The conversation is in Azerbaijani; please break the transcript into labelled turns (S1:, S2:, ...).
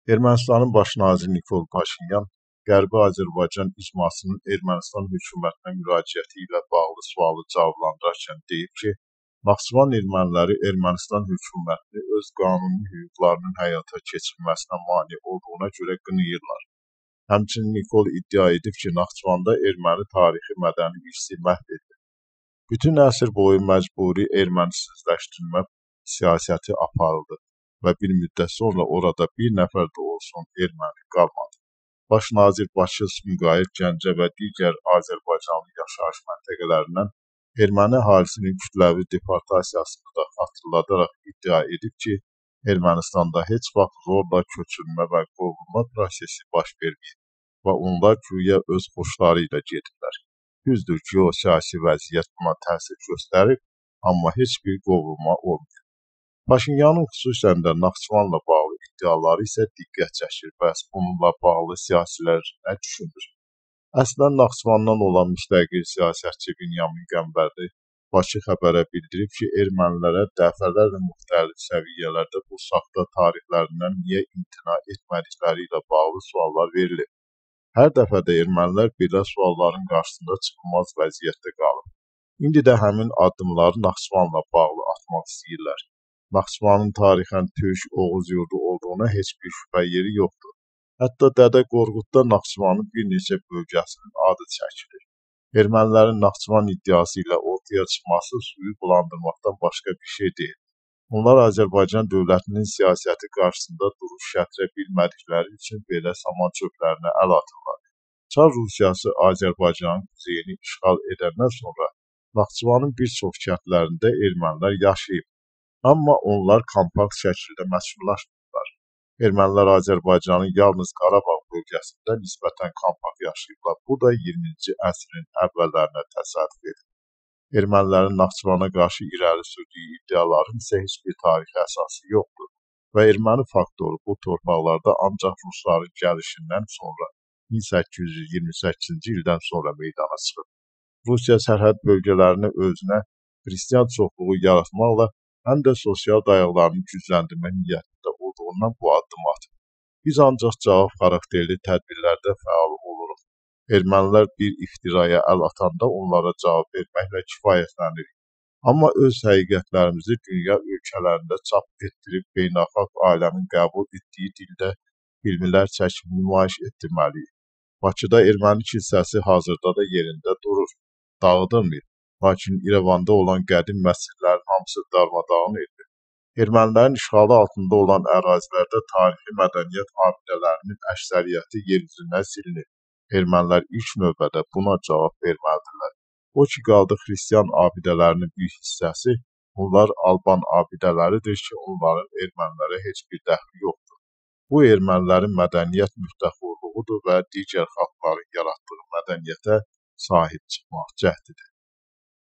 S1: Ermənistanın baş naziri Nikol Paşinyan Qərbi Azərbaycan icmasının Ermənistan hökumətinə müraciəti ilə bağlı sualı cavablandırarkən deyib ki, Naxçıvan erməniləri Ermənistan hökumətini öz qanuni hüquqlarının həyata keçirilməsinə mane olduğuna görə qınayırlar. Həmçinin Nikol iddia edib ki, Naxçıvanda erməni tarixi mədəni irsi məhv edilir. Bütün əsr boyu məcburi ermənisizləşdirmə siyasəti aparıldı və bir müddət sonra orada bir nəfər də olsun erməni qalmadı. Baş nazir Bakı, Sumqayıt, Gəncə və digər Azərbaycanlı yaşayış məntəqələrindən erməni əhalisinin kütləvi deportasiyasını da xatırladaraq iddia edib ki, Ermənistanda heç vaxt zorla köçürülmə və qovulma prosesi baş verməyib və onlar güya öz xoşları ilə gedirlər. Düzdür, geosiyasi vəziyyət buna təsir göstərir, amma heç bir qovulma olmuyor. Paşinyanın xüsusən də Naxçıvanla bağlı iddiaları isə diqqət çəkir. Bəs bununla bağlı siyasilər nə düşünür? Əslən Naxçıvandan olan müstəqil siyasətçi Binyamin Qəmbərli Bakı xəbərə bildirib ki, ermənilərə dəfələrlə müxtəlif səviyyələrdə bu saxta tarixlərindən niyə imtina etmədikləri ilə bağlı suallar verilib. Hər dəfə də ermənilər belə sualların qarşısında çıxılmaz vəziyyətdə qalıb. İndi də həmin addımları Naxçıvanla bağlı atmaq istəyirlər. Naxçıvanın tarixən Türk Oğuz yurdu olduğuna heç bir şübhə yeri yoxdur. Hətta Dədə Qorqudda Naxçıvanın bir neçə bölgəsinin adı çəkilir. Ermənilərin Naxçıvan iddiası ilə ortaya çıxması suyu bulandırmaqdan başqa bir şey deyil. Onlar Azərbaycan dövlətinin siyasəti qarşısında duruş gətirə bilmədikləri üçün belə saman çöplərinə əl atırlar. Çar Rusiyası Azərbaycanın kuzeyini işğal edəndən sonra Naxçıvanın bir çox kəndlərində ermənilər yaşayıb. Amma onlar kompakt şəkildə məskunlaşmırlar. Ermənilər Azərbaycanın yalnız Qarabağ bölgəsində nisbətən kompakt yaşayıblar. Bu da 20-ci əsrin əvvəllərinə təsadüf edir. Ermənilərin Naxçıvana qarşı irəli sürdüyü iddiaların isə heç bir tarixi əsası yoxdur və erməni faktoru bu torpaqlarda ancaq Rusların gəlişindən sonra 1828-ci ildən sonra meydana çıxıb. Rusiya sərhəd bölgələrini özünə xristian çoxluğu yaratmaqla həm də sosial dayaqlarını gücləndirmək niyyətində olduğundan bu addım atıb. Biz ancaq cavab xarakterli tədbirlərdə fəal oluruq. Ermənilər bir iftiraya əl atanda onlara cavab verməklə kifayətlənirik. Amma öz həqiqətlərimizi dünya ölkələrində çap etdirib beynəlxalq aləmin qəbul etdiyi dildə filmlər çəkib nümayiş etdirməliyik. Bakıda erməni kilsəsi hazırda da yerində durur, dağıdılmır. Lakin İrəvanda olan qədim məscidlərin hamısı darmadağın edilir. Ermənilərin işğalı altında olan ərazilərdə tarixi mədəniyyət abidələrinin əksəriyyəti yer üzündən silinir. Ermənilər ilk növbədə buna cavab verməlidirlər. O ki, qaldı xristian abidələrinin bir hissəsi, bunlar Alban abidələridir ki, onların ermənilərə heç bir dəxli yoxdur. Bu, ermənilərin mədəniyyət müftəxorluğudur və digər xalqların yaratdığı mədəniyyətə sahib çıxmaq cəhdidir.